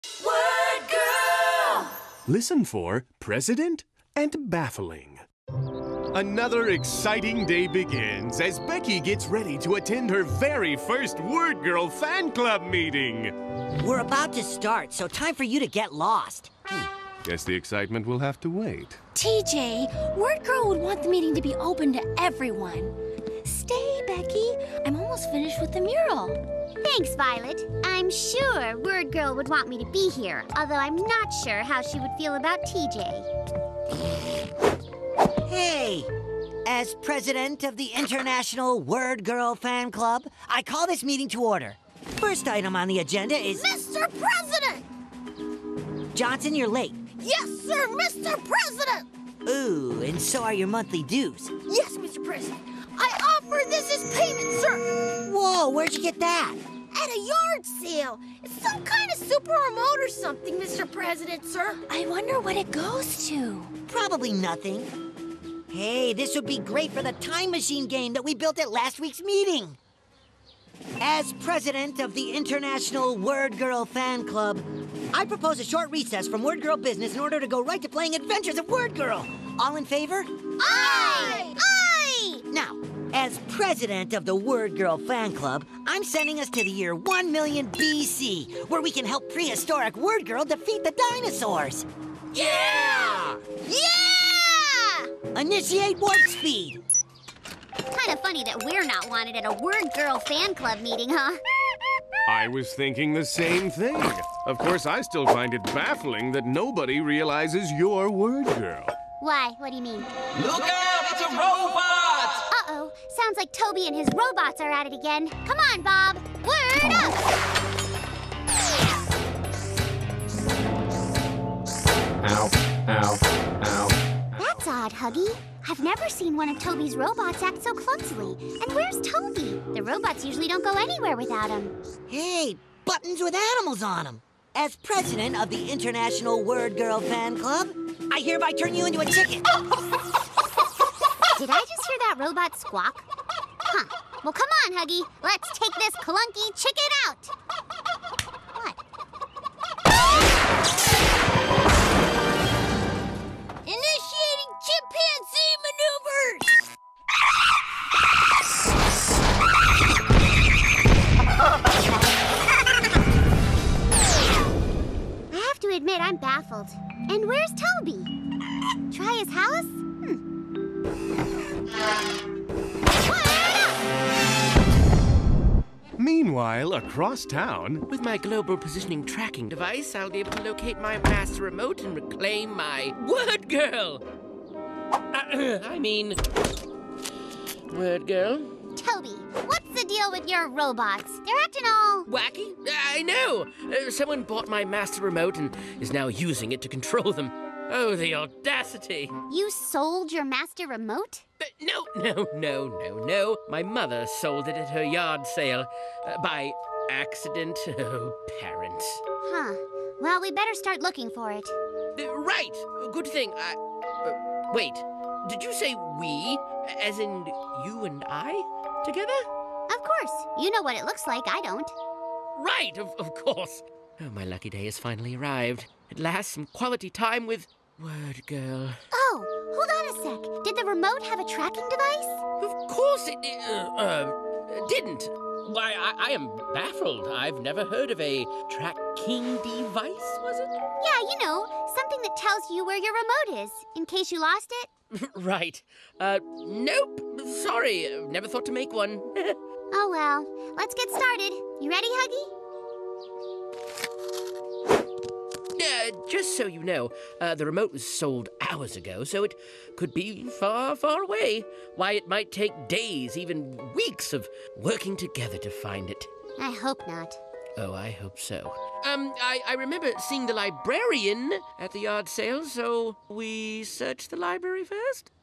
Word Girl! Listen for President and Baffling. Another exciting day begins as Becky gets ready to attend her very first Word Girl fan club meeting. We're about to start, so time for you to get lost. Guess the excitement will have to wait. TJ, Word Girl would want the meeting to be open to everyone. Stay, Becky. I'm almost finished with the mural. Thanks, Violet. I'm sure Word Girl would want me to be here, although I'm not sure how she would feel about TJ. Hey! As president of the International Word Girl Fan Club, I call this meeting to order. First item on the agenda is... Mr. President! Johnson, you're late. Yes, sir, Mr. President! Ooh, and so are your monthly dues. Yes, Mr. President. I offer this as payment, sir. Whoa, where'd you get that? At a yard sale. It's some kind of super remote or something, Mr. President, sir. I wonder what it goes to. Probably nothing. Hey, this would be great for the time machine game that we built at last week's meeting. As president of the International Word Girl Fan Club, I propose a short recess from Word Girl business in order to go right to playing Adventures of Word Girl. All in favor? Aye! Aye! Now, as president of the Word Girl Fan Club, I'm sending us to the year 1 million BC, where we can help prehistoric Word Girl defeat the dinosaurs. Yeah! Yeah! Initiate warp speed. Kind of funny that we're not wanted at a Word Girl fan club meeting, huh? I was thinking the same thing. Of course, I still find it baffling that nobody realizes you're Word Girl. Why? What do you mean? Look out! It's a robot! Uh-oh. Sounds like Toby and his robots are at it again. Come on, Bob. Word up! Ow, ow, ow. That's odd, Huggy. I've never seen one of Toby's robots act so clumsily. And where's Toby? The robots usually don't go anywhere without him. Hey, buttons with animals on them. As president of the International Word Girl Fan Club, I hereby turn you into a chicken. Did I just hear that robot squawk? Huh. Well, come on, Huggy. Let's take this clunky chicken out. What? Initiating chimpanzee maneuvers! I have to admit, I'm baffled. And where's Toby? Try his house? Meanwhile, across town... With my global positioning tracking device, I'll be able to locate my master remote and reclaim my Word Girl! I mean... Word Girl? Toby, what's the deal with your robots? They're acting all... Wacky? I know! Someone bought my master remote and is now using it to control them. Oh, the audacity! You sold your master remote? No. My mother sold it at her yard sale. By accident. Oh, parents. Huh. Well, we better start looking for it. Right! Good thing. Wait, did you say we? As in you and I? Together? Of course. You know what it looks like. I don't. Right, of course. Oh, my lucky day has finally arrived. At last, some quality time with Word Girl. Oh, hold on a sec. Did the remote have a tracking device? Of course it didn't. Why, I am baffled. I've never heard of a tracking device, was it? Yeah, you know, something that tells you where your remote is, in case you lost it. Right. Nope. Sorry. Never thought to make one. Oh, well. Let's get started. You ready, Huggy? Just so you know, the remote was sold hours ago, so it could be far, far away. Why, it might take days, even weeks of working together to find it. I hope not. Oh, I hope so. I remember seeing the librarian at the yard sale, so we search the library first?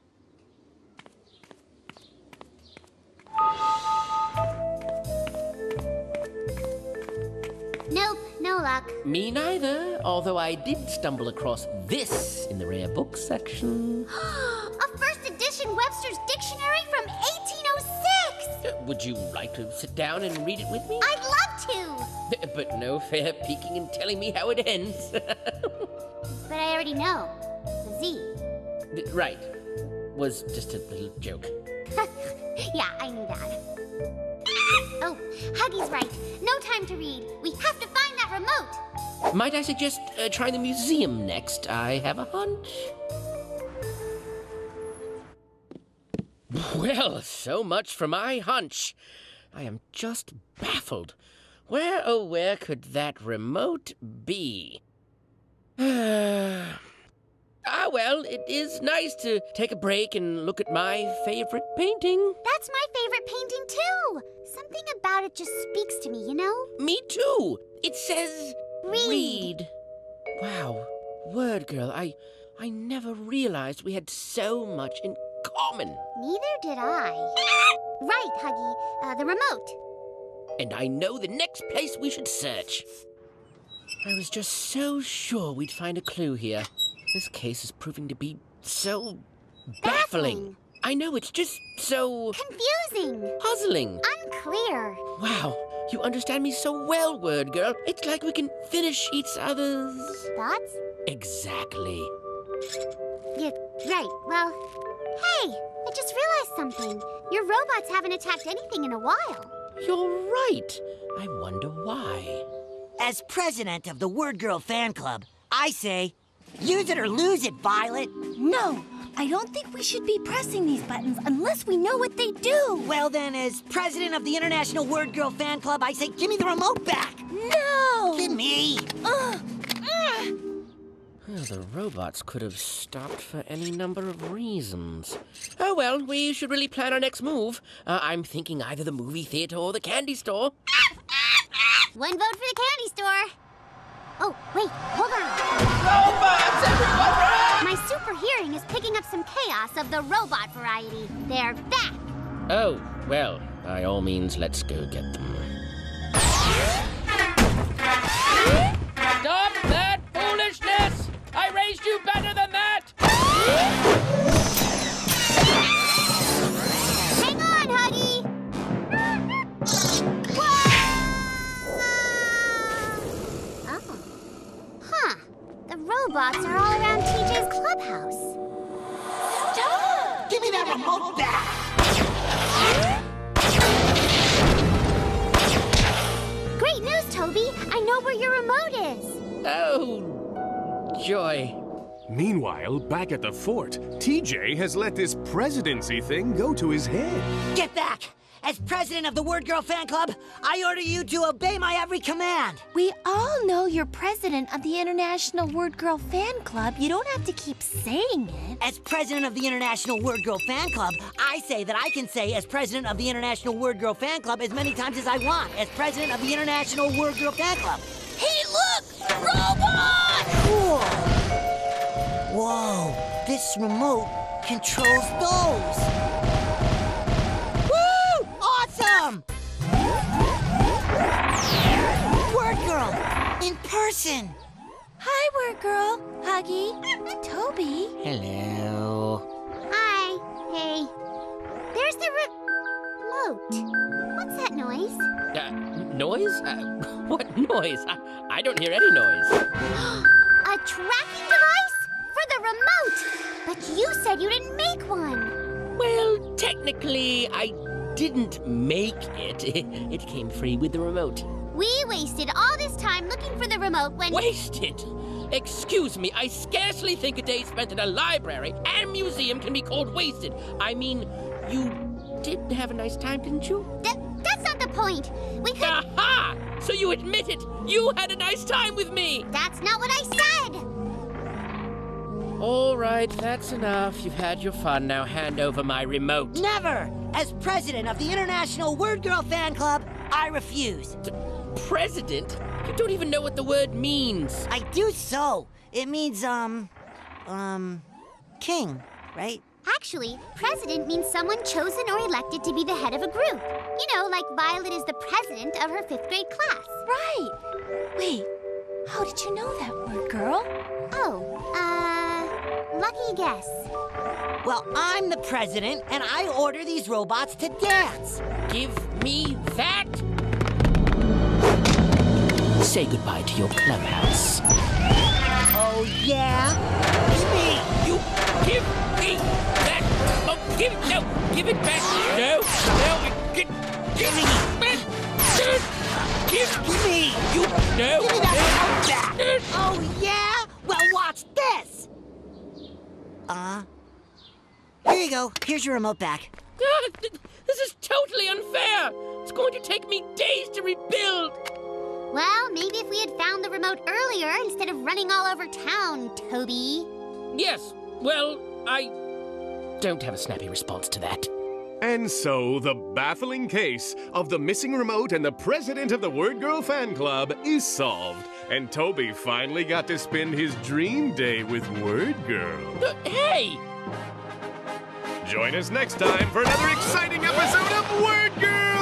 Nope, no luck. Me neither, although I did stumble across this in the rare books section. A first edition Webster's Dictionary from 1806! Would you like to sit down and read it with me? I'd love to! But no fair peeking and telling me how it ends. But I already know. The Z. Right. Was just a little joke. Yeah, I knew that. Oh, Huggy's right. No time to read. We have to find that remote. Might I suggest trying the museum next? I have a hunch. Well, so much for my hunch. I am just baffled. Where, oh, where could that remote be? Well, it is nice to take a break and look at my favorite painting. That's my favorite painting, too. Something about it just speaks to me, you know? Me too. It says... Read. Wow. Word girl, I never realized we had so much in common. Neither did I. Right, Huggy. The remote. And I know the next place we should search. I was just so sure we'd find a clue here. This case is proving to be so baffling. Baffling. I know, it's just so... Confusing. puzzling. Unclear. Wow, you understand me so well, Word Girl. It's like we can finish each other's... Thoughts? Exactly. Yeah, right. Well, hey, I just realized something. Your robots haven't attacked anything in a while. You're right. I wonder why. As president of the Word Girl fan club, I say, use it or lose it, Violet. No, I don't think we should be pressing these buttons unless we know what they do. Well then, as president of the International Word Girl fan club, I say, give me the remote back. No! Give me. Well, the robots could have stopped for any number of reasons. Oh, well, we should really plan our next move. I'm thinking either the movie theater or the candy store. One vote for the candy store. Oh, wait, hold on. Robots, everyone run! My super hearing is picking up some chaos of the robot variety. They're back. Oh, well, by all means, let's go get them. Stop that foolishness! I raised you better than that! Hang on, Huggy. Oh. Huh. The robots are all around TJ's clubhouse. Stop! Give me that remote back. Great news, Toby. I know where your remote is. Oh, joy. Meanwhile, back at the fort, TJ has let this presidency thing go to his head. Get back! As president of the Word Girl fan club, I order you to obey my every command. We all know you're president of the International Word Girl Fan Club. You don't have to keep saying it. As president of the International Word Girl fan club, I say that I can say as president of the International Word Girl fan club as many times as I want. As president of the International Word Girl fan club. Hey, look! Robot! Whoa! Whoa! This remote controls those. Woo! Awesome! Word Girl, in person. Hi, Word Girl. Huggy. Toby. Hello. Hi. Hey. There's the remote. What's that noise? Noise? What noise? I don't hear any noise. A tracking device? For the remote! But you said you didn't make one. Well, technically, I didn't make it. It came free with the remote. We wasted all this time looking for the remote when... Wasted? Excuse me, I scarcely think a day spent in a library and museum can be called wasted. I mean, you did have a nice time, didn't you? That's not the point. We could... Aha! So you admit it! You had a nice time with me! That's not what I said! All right, that's enough. You've had your fun. Now hand over my remote. Never! As president of the International Word Girl fan club, I refuse. President? You don't even know what the word means. I do so. It means, king, right? Actually, president means someone chosen or elected to be the head of a group. You know, like Violet is the president of her 5th grade class. Right. Wait, how did you know that, Word Girl? Oh, lucky guess. Well, I'm the president, and I order these robots to dance. Give me that! say goodbye to your clubhouse. Oh, yeah? Me! You give me that! Oh, give it! No! Give it back! No! Give me! Give Me! you! No! Give me that remote back! Oh, yeah? Well, watch this! Here you go. Here's your remote back. This is totally unfair! It's going to take me days to rebuild! Well, maybe if we had found the remote earlier instead of running all over town, Toby. Yes, well, I don't have a snappy response to that. And so, the baffling case of the missing remote and the president of the Word Girl fan club is solved. And Toby finally got to spend his dream day with Word Girl. Hey! Join us next time for another exciting episode of Word Girl!